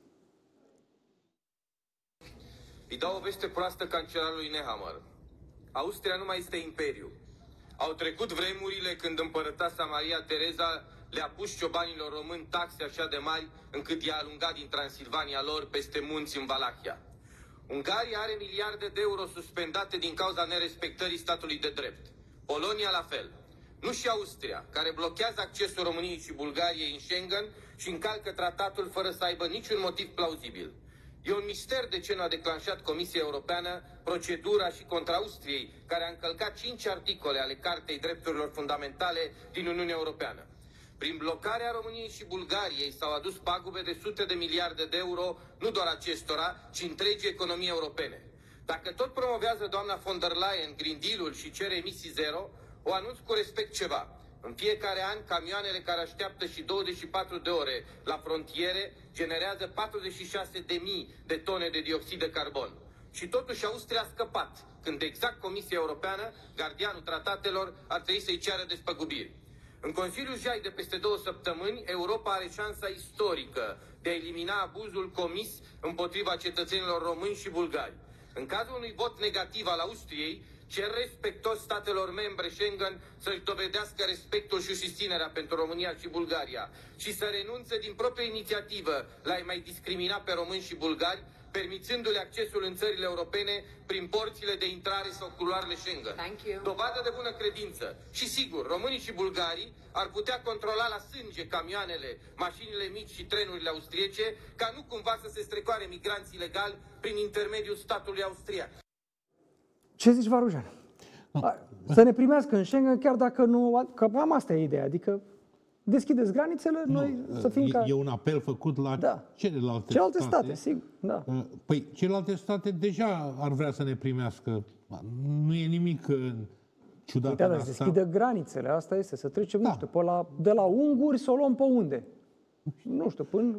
Îi dau o veste proastă cancelarului Nehammer. Austria nu mai este imperiu. Au trecut vremurile când împărăteasa Maria Tereza le-a pus ciobanilor români taxe așa de mari încât i-a alungat din Transilvania lor peste munți în Valahia. Ungaria are miliarde de euro suspendate din cauza nerespectării statului de drept. Polonia la fel. Nu și Austria, care blochează accesul României și Bulgariei în Schengen și încalcă tratatul fără să aibă niciun motiv plauzibil. E un mister de ce nu a declanșat Comisia Europeană procedura și contra Austriei, care a încălcat 5 articole ale Cartei Drepturilor Fundamentale din Uniunea Europeană. Prin blocarea României și Bulgariei s-au adus pagube de sute de miliarde de euro, nu doar acestora, ci întregii economii europene. Dacă tot promovează doamna von der Leyen Green Deal-ul și cere emisii zero, o anunț cu respect ceva. În fiecare an, camioanele care așteaptă și 24 de ore la frontiere generează 46.000 de tone de dioxid de carbon. Și totuși Austria a scăpat, când exact Comisia Europeană, gardianul tratatelor, ar trebui să-i ceară despăgubiri. În Consiliul JAI de peste 2 săptămâni, Europa are șansa istorică de a elimina abuzul comis împotriva cetățenilor români și bulgari. În cazul unui vot negativ al Austriei, cer respectos statelor membre Schengen să-și dovedească respectul și susținerea pentru România și Bulgaria și să renunțe din proprie inițiativă la a mai discrimina pe români și bulgari, permițându-le accesul în țările europene prin porțile de intrare sau culoarele Schengen. Dovadă de bună credință. Și sigur, românii și bulgarii ar putea controla la sânge camioanele, mașinile mici și trenurile austriece, ca nu cumva să se strecoare migranți ilegali prin intermediul statului austriac. Ce zici, Varujan? Să ne primească în Schengen, chiar dacă nu... Că am asta e ideea, adică deschideți granițele, noi să fim ca... E un apel făcut la celelalte state, sigur. Da. Păi, celelalte state deja ar vrea să ne primească. Nu e nimic ciudat în asta. Deschidă granițele, asta este, să trecem, nu știu, de la unguri să o luăm pe unde. Nu știu, până...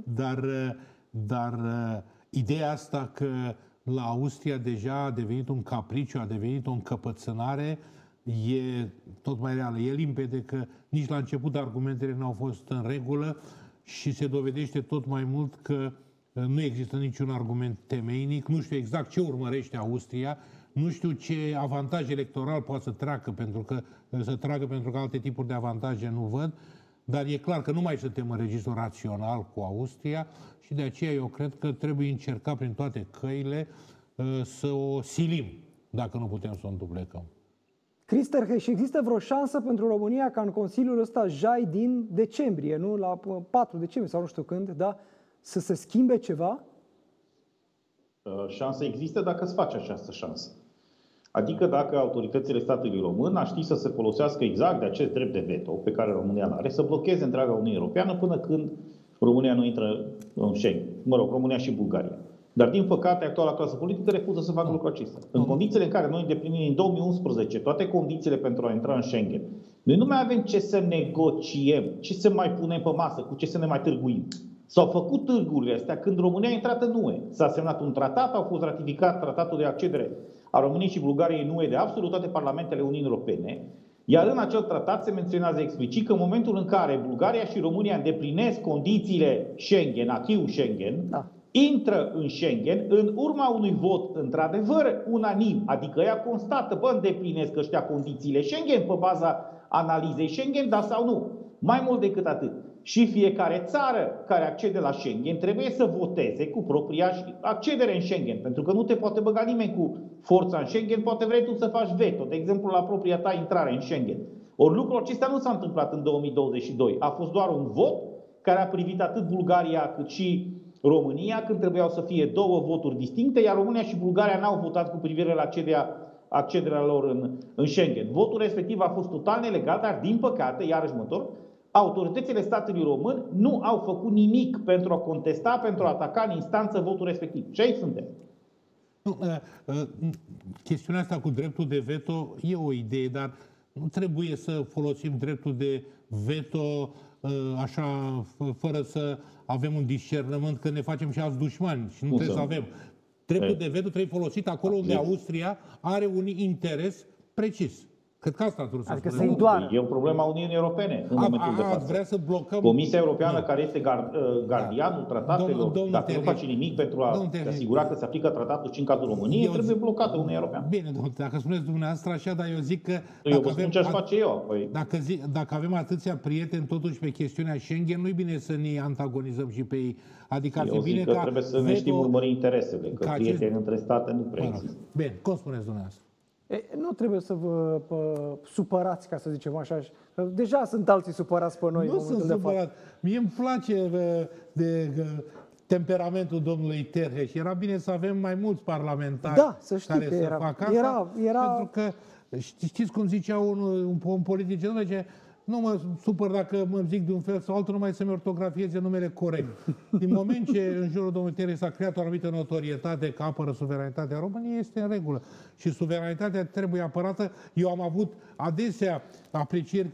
Dar ideea asta că la Austria deja a devenit un capriciu, a devenit o încăpățânare, e tot mai reală. E limpede că nici la început argumentele nu au fost în regulă și se dovedește tot mai mult că nu există niciun argument temeinic. Nu știu exact ce urmărește Austria, nu știu ce avantaj electoral poate să tragă pentru că alte tipuri de avantaje nu văd, dar e clar că nu mai suntem în registru rațional cu Austria și de aceea eu cred că trebuie încercat prin toate căile să o silim, dacă nu putem să o înduplecăm. Crister, și există vreo șansă pentru România ca în Consiliul ăsta JAI din decembrie, nu? La 4 decembrie sau nu știu când, da? Să se schimbe ceva? Șansa există dacă îți faci această șansă. Adică dacă autoritățile statului român ar ști să se folosească exact de acest drept de veto pe care România l-are, să blocheze întreaga Uniune Europeană până când România nu intră în Schengen. Mă rog, România și Bulgaria. Dar, din păcate, actuala clasă politică refuză să facă lucrul acesta. În condițiile în care noi îndeplinim în 2011 toate condițiile pentru a intra în Schengen, noi nu mai avem ce să negociem, ce să mai punem pe masă, cu ce să ne mai târguim. S-au făcut târgurile astea când România a intrat în UE. S-a semnat un tratat, au fost ratificat tratatul de accedere a României și Bulgariei în UE de absolut toate parlamentele Uniunii Europene, iar în acel tratat se menționează explicit că în momentul în care Bulgaria și România îndeplinesc condițiile Schengen, acquis-ul Schengen, intră în Schengen în urma unui vot într-adevăr unanim, adică ea constată, bă, îndeplinesc ăștia condițiile Schengen pe baza analizei Schengen, da sau nu. Mai mult decât atât. Și fiecare țară care accede la Schengen trebuie să voteze cu propria accedere în Schengen. Pentru că nu te poate băga nimeni cu forța în Schengen, poate vrei tu să faci veto, de exemplu la propria ta intrare în Schengen. Ori lucrul acesta nu s-a întâmplat în 2022. A fost doar un vot care a privit atât Bulgaria cât și România, când trebuiau să fie două voturi distincte, iar România și Bulgaria n-au votat cu privire la accederea lor în Schengen. Votul respectiv a fost total nelegal, dar din păcate, iarăși autoritățile statului român nu au făcut nimic pentru a contesta, pentru a ataca în instanță votul respectiv. Și aici suntem. Chestiunea asta cu dreptul de veto e o idee, dar nu trebuie să folosim dreptul de veto așa, fără să avem un discernământ, că ne facem și alți dușmani și nu trebuie să avem. Dreptul de veto trebuie folosit acolo unde Austria are un interes precis. Cred că asta trebuie să spunem. E o problemă a Uniunii Europene în momentul de față. Vrea să blocăm... Comisia Europeană, care este gardianul tratatelor, dacă nu face nimic pentru a se asigura că se aplică tratatul și în cazul României, trebuie blocată Uniunea Europeană. Bine, dacă spuneți dumneavoastră așa, dar eu zic că... Eu vă spun ce-aș face eu. Dacă avem atâția prieteni totuși pe chestiunea Schengen, nu-i bine să ne antagonizăm și pe ei. Adică ar fi bine că trebuie să ne știm urmări interesele, că prieteni între state nu prea există. Bine, cum spuneți dumneavoastră? Nu trebuie să vă supărați, ca să zicem așa. Deja sunt alții supărați pe noi. Nu sunt supărat. Mie îmi place de temperamentul domnului Terheș. Era bine să avem mai mulți parlamentari care să facă asta. Pentru că știți cum zicea un politician, zice, nu mă supăr dacă mă zic de un fel sau altul, numai să-mi ortografieze numele corect. Din moment ce în jurul domnului Terheș s-a creat o anumită notorietate că apără suveranitatea României, este în regulă. Și suveranitatea trebuie apărată. Eu am avut adesea aprecieri,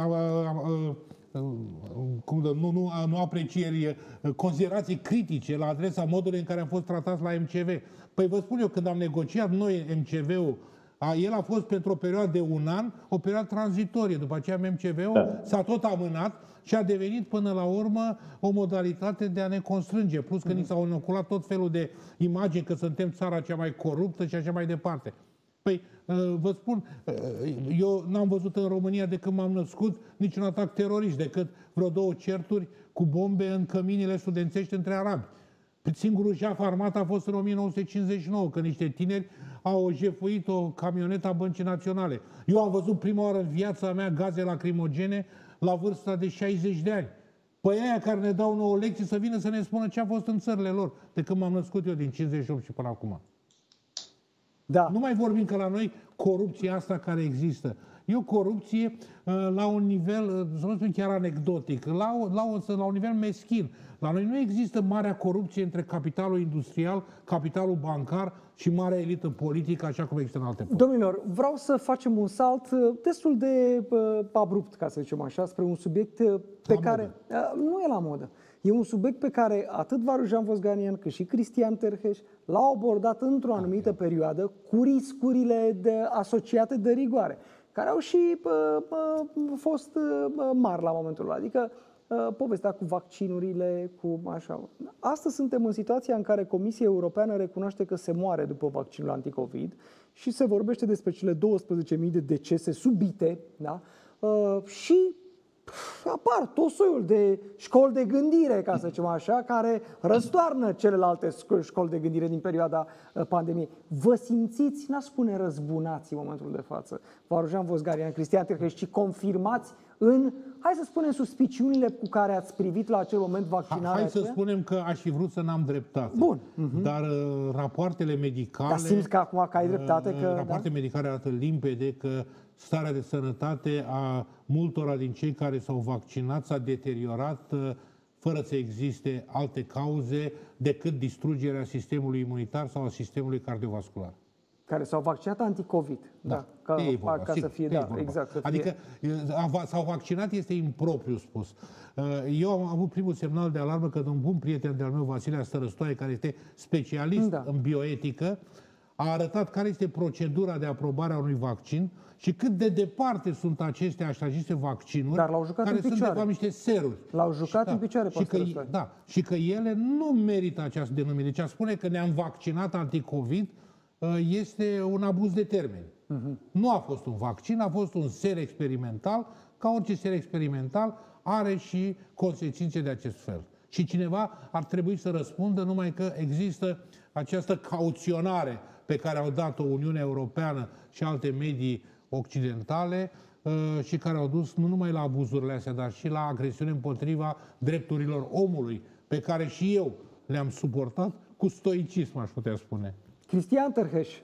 nu aprecieri, considerații critice la adresa modului în care am fost tratați la MCV. Păi vă spun eu, când am negociat noi MCV-ul, el a fost pentru o perioadă de un an, o perioadă tranzitorie. După aceea MCV-ul s-a tot amânat și a devenit până la urmă o modalitate de a ne constrânge. Plus că ni s-au inoculat tot felul de imagini că suntem țara cea mai coruptă și așa mai departe. Păi, vă spun, eu n-am văzut în România de când m-am născut niciun atac terorist, decât vreo două certuri cu bombe în căminile studențești între arabi. Singurul jaf armat a fost în 1959, când niște tineri au jefuit o camionetă a Băncii Naționale. Eu am văzut prima oară în viața mea gaze lacrimogene la vârsta de 60 de ani. Păi aia care ne dau nouă lecții să vină să ne spună ce a fost în țările lor, de când m-am născut eu, din 58 și până acum. Da. Nu mai vorbim că la noi corupția asta care există. E o corupție la un nivel, să nu spun chiar anecdotic, la un nivel meschin. La noi nu există marea corupție între capitalul industrial, capitalul bancar și marea elită politică, așa cum există în alte părți. Domnilor, vreau să facem un salt destul de abrupt, ca să zicem așa, spre un subiect pe care... Nu e la modă. E un subiect pe care atât Varujan Vosganian cât și Cristian Terheș l-au abordat într-o anumită perioadă cu riscurile asociate de rigoare, care au și fost mari la momentul ăla. Adică povestea cu vaccinurile, cu așa. Astăzi suntem în situația în care Comisia Europeană recunoaște că se moare după vaccinul anticovid și se vorbește despre cele 12.000 de decese subite, da? Și apar tot soiul de școli de gândire, ca să zicem așa, care răstoarnă celelalte școli de gândire din perioada pandemiei. Vă simțiți, n-aș spune răzbunați în momentul de față, Varujan Vosganian, Cristian Terheș, și confirmați în, hai să spunem, suspiciunile cu care ați privit la acel moment vaccinarea? Hai să spunem că aș fi vrut să n-am dreptate. Bun. Dar rapoartele medicale... Dar simți că acum că ai dreptate? Rapoartele medicale arată limpede că starea de sănătate a multora din cei care s-au vaccinat s-a deteriorat fără să existe alte cauze decât distrugerea sistemului imunitar sau a sistemului cardiovascular. Care s-au vaccinat anticovid. Da, ca să fie, exact. Să adică s-au vaccinat este impropriu spus. Eu am avut primul semnal de alarmă că un bun prieten de-al meu, Vasile Stărăstoaie, care este specialist în bioetică, a arătat care este procedura de aprobare a unui vaccin și cât de departe sunt aceste vaccinuri, dar l-au jucat care în sunt picioare. de fapt niște seruri. L-au jucat în picioare, și că ele nu merită această denumire. Deci a spune că ne-am vaccinat anticovid este un abuz de termeni. Nu a fost un vaccin, a fost un ser experimental. Ca orice ser experimental, are și consecințe de acest fel. Și cineva ar trebui să răspundă, numai că există această cauționare pe care au dat-o Uniunea Europeană și alte medii occidentale și care au dus nu numai la abuzurile astea, dar și la agresiune împotriva drepturilor omului, pe care și eu le-am suportat cu stoicism, aș putea spune. Cristian Tărheș.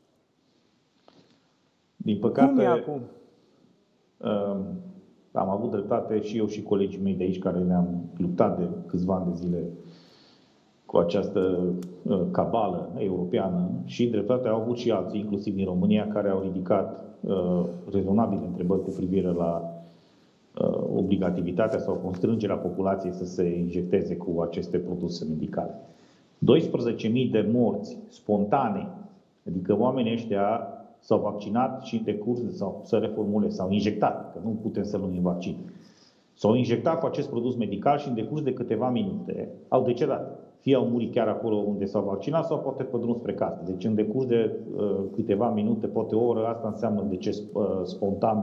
Din păcate, cum e acum? Am avut dreptate și eu și colegii mei de aici care ne-am luptat de câțiva ani de zile cu această cabală europeană și dreptate au avut și alții, inclusiv din România, care au ridicat rezonabile întrebări cu privire la obligativitatea sau constrângerea populației să se injecteze cu aceste produse medicale. 12.000 de morți spontane, adică oamenii ăștia s-au vaccinat și în decurs, sau să reformulez, s-au injectat, că nu putem să luăm vaccin. S-au injectat cu acest produs medical și în decurs de câteva minute au decedat. Fie au murit chiar acolo unde s-au vaccinat sau poate pe drum spre casă. Deci în decurs de câteva minute, poate o oră, asta înseamnă deces spontan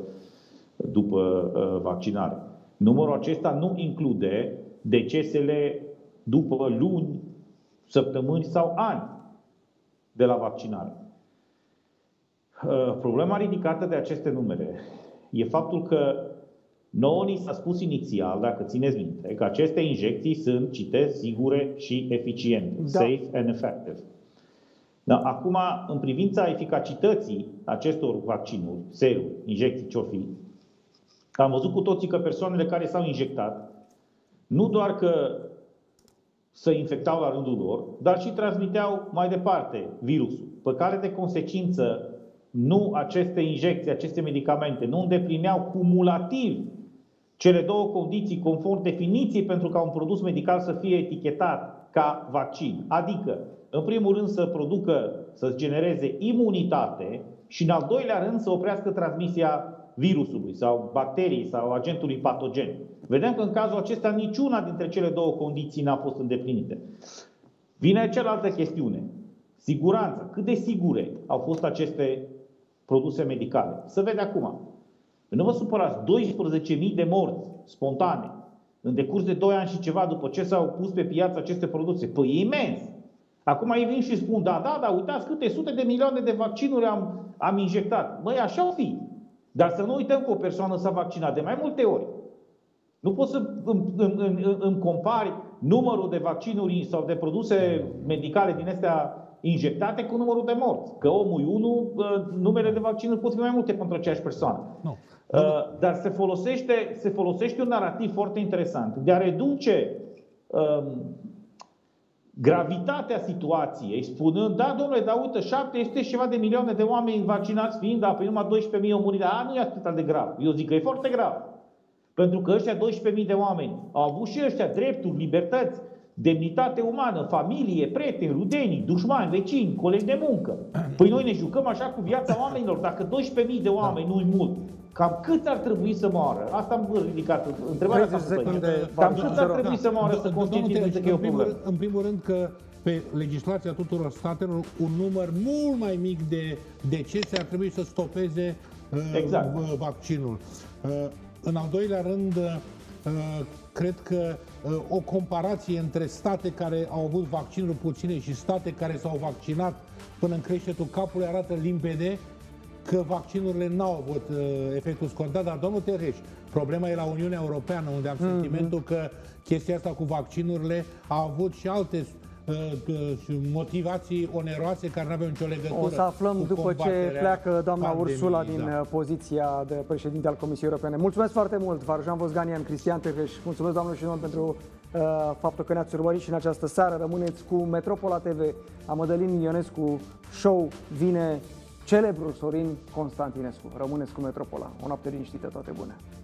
după vaccinare. Numărul acesta nu include decesele după luni, săptămâni sau ani de la vaccinare. Problema ridicată de aceste numere e faptul că nouă ni s-a spus inițial, dacă țineți minte, că aceste injecții sunt, citez, sigure și eficiente, safe and effective. Dar acum, în privința eficacității acestor vaccinuri, seruri, injecții, ce-or fi, am văzut cu toții că persoanele care s-au injectat, nu doar că se infectau la rândul lor, dar și transmiteau mai departe virusul. Pe care de consecință, nu aceste injecții, aceste medicamente, nu îndeplineau cumulativ cele două condiții conform definiției pentru ca un produs medical să fie etichetat ca vaccin. Adică, în primul rând să producă, să genereze imunitate și în al doilea rând să oprească transmisia virusului sau bacteriei sau agentului patogen. Vedem că în cazul acesta niciuna dintre cele două condiții n-a fost îndeplinite. Vine cealaltă chestiune. Siguranța. Cât de sigure au fost aceste produse medicale? Să vede acum. Nu vă supărați, 12.000 de morți spontane în decurs de 2 ani și ceva după ce s-au pus pe piață aceste produse. Păi e imens! Acum ei vin și spun, da, uitați câte sute de milioane de vaccinuri am injectat. Băi, așa o fi. Dar să nu uităm că o persoană s-a vaccinat de mai multe ori. Nu poți să îmi compari numărul de vaccinuri sau de produse medicale din astea injectate cu numărul de morți. Că omul e unul, numere de vaccinuri pot fi mai multe pentru aceeași persoană. Nu. Dar se folosește un narativ foarte interesant de a reduce gravitatea situației, spunând, da, domnule, dar uite, 700 și ceva de milioane de oameni vaccinați fiind, dar pe numai 12.000 au murit. Nu e atât de grav. Eu zic că e foarte grav. Pentru că ăștia 12.000 de oameni au avut și ăștia drepturi, libertăți, demnitate umană, familie, prieteni, rudenii, dușmani, vecini, colegi de muncă. Păi noi ne jucăm așa cu viața oamenilor. Dacă 12.000 de oameni nu-i mult, cam cât ar trebui să moară? Asta am ridicat. Întrebarea asta. Cam cât ar trebui să moară să conștientizeze că e o problemă? În primul rând că pe legislația tuturor statelor un număr mult mai mic de decese ar trebui să stopeze vaccinul. În al doilea rând, cred că o comparație între state care au avut vaccinuri puține și state care s-au vaccinat până în creștetul capului arată limpede că vaccinurile n-au avut efectul scontat. Dar, domnul Tărheș, problema e la Uniunea Europeană, unde am sentimentul că chestia asta cu vaccinurile a avut și alte motivații oneroase care nu aveau nicio legătură. O să aflăm după ce pleacă doamna Ursula din poziția de președinte al Comisiei Europene. Mulțumesc foarte mult, Varujan Vosganian, Cristian Tărheș. Mulțumesc, doamnelor și domnilor, pentru faptul că ne-ați urmărit și în această seară. Rămâneți cu Metropola TV. A Mădălin Ionescu Show vine celebrul Sorin Constantinescu. Rămâneți cu Metropola. O noapte liniștită, toate bune!